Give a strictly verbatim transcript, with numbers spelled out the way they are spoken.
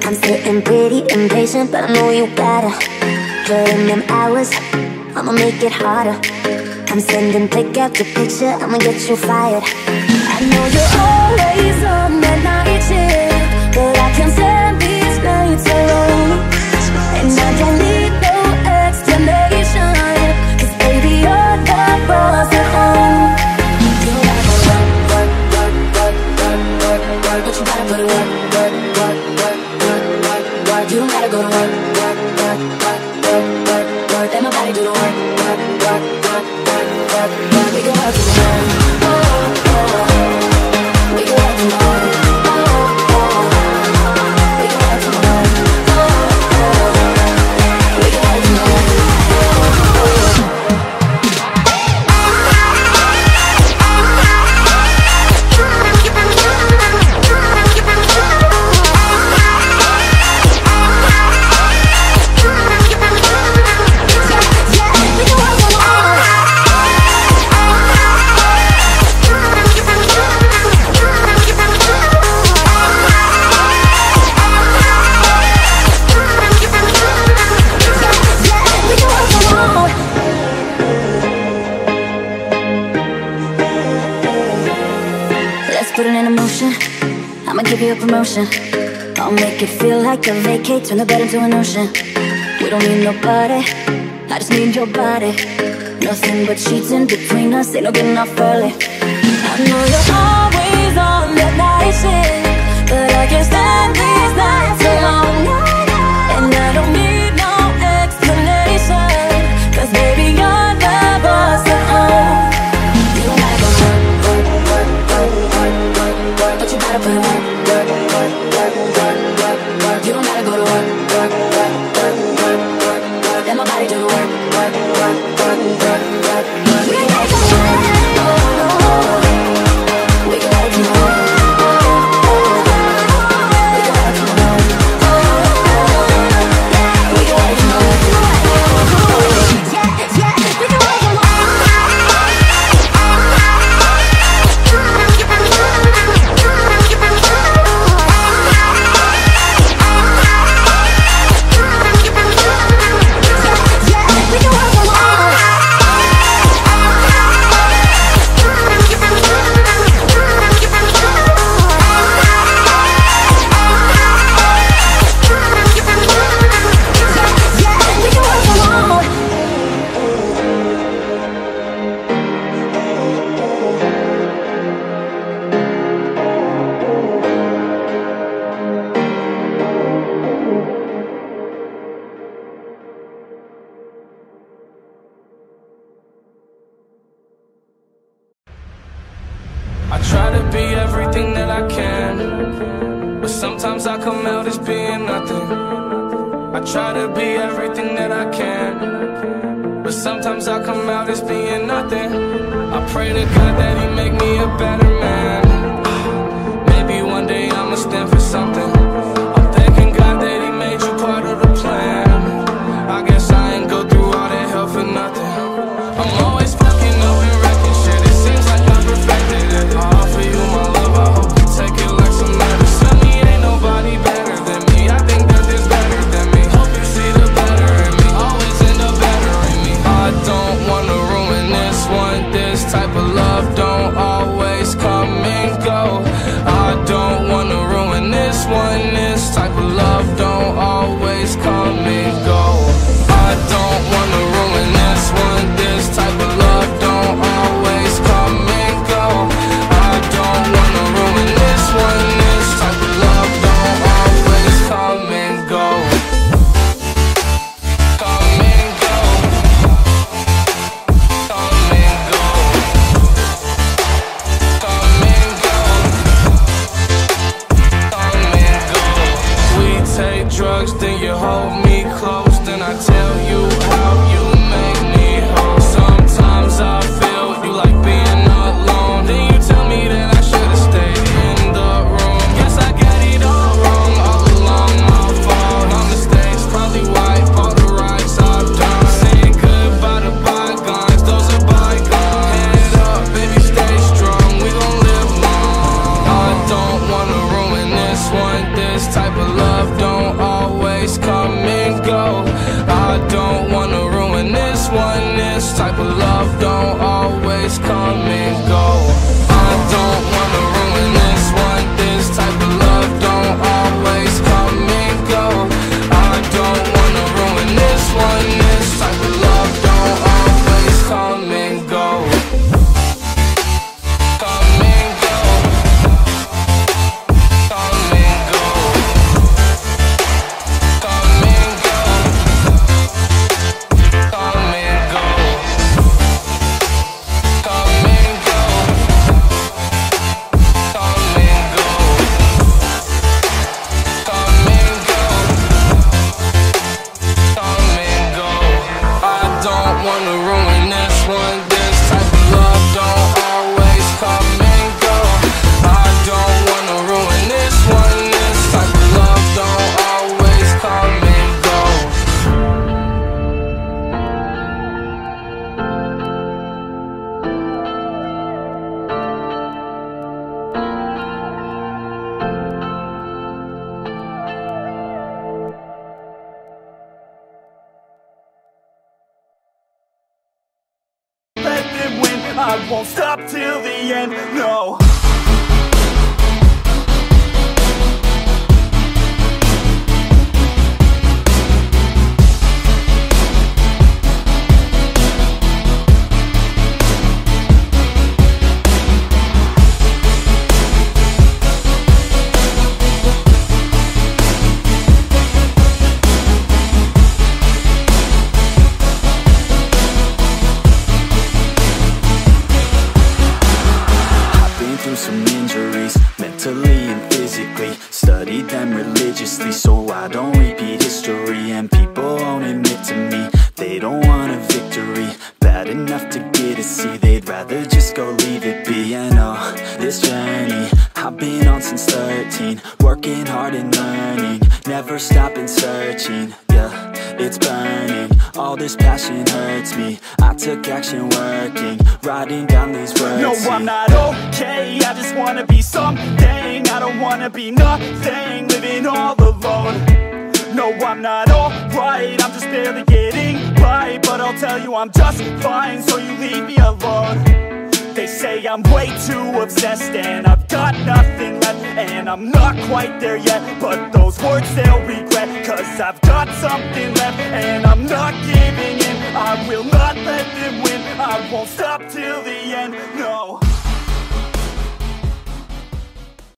I'm sitting pretty impatient, but I know you gotta put in them hours. I'ma make it harder. I'm sending pick after picture, I'ma get you fired. I know you're always on that night shift, but I can't stand these nights alone. And I don't need no explanation, cause baby you're the boss at home. You gotta go work, work, work, work, work, work, work, but you gotta put it work, work, work, work, work, work, work. You don't gotta go to work, work, work, work, work, work, work. Let nobody do the work, work, work, work, work, work, work. We can work from home, oh, oh, oh. We can work from home, oh, oh, oh. We can work from home, oh, oh, oh. We can work from home, oh, oh, oh. Put it in motion, I'ma give you a promotion. I'll make it feel like a vacate, turn the bed into an ocean. We don't need nobody, I just need your body. Nothing but sheets in between us, ain't no getting off early. I know you're always on that night shift, but I can't stand these nights alone. And I don't need no explanation, cause baby you're the boss at home. You don't gotta go work, work, work, work, work, work, work, but you gotta put in work, work, work, work, work, work, work. You don't gotta go to work, work, work, work, work, work, work. Let my body do the work, work, work, work, work, work, work. We can work from home, oh, oh, oh. We can work from home, oh, oh, oh. We can work from home, oh, oh, oh. We can work from home, oh, oh, oh. Yeah, yeah, we can work from home. I try to be everything that I can, but sometimes I come out as being nothing. I try to be everything that I can, but sometimes I come out as being nothing. I pray to God that He make me a better man. Maybe one day I'ma stand for something. I'm thanking God that He made you part of the plan. I guess I ain't go through all that hell for nothing. I'm always fucking up and wrecking shit. It seems like I'm perfected it. I offer you my love, I hope you take it like some medicine. Me ain't nobody better than me. I think that there's better than me. Hope you see the better in me. Always end up bettering me. I don't wanna ruin this one. This type of love don't always come. I won't stop till the end, no. Some injuries, mentally and physically. Studied them religiously so I don't repeat history. And people won't admit to me they don't want a victory bad enough to get a C. They'd rather just go leave it be. And oh, this journey I've been on since thirteen, working hard and learning, never stopping searching. Yeah, it's burning, all this passion hurts me. I took action working, writing down these words. No, I'm not okay, I just wanna be something. I don't wanna be nothing, living all alone. No, I'm not alright, I'm just barely getting by. But I'll tell you I'm just fine, so you leave me alone. They say I'm way too obsessed and I've got nothing left, and I'm not quite there yet, but those words they'll regret. Cause I've got something left and I'm not giving in. I will not let them win, I won't stop till the end.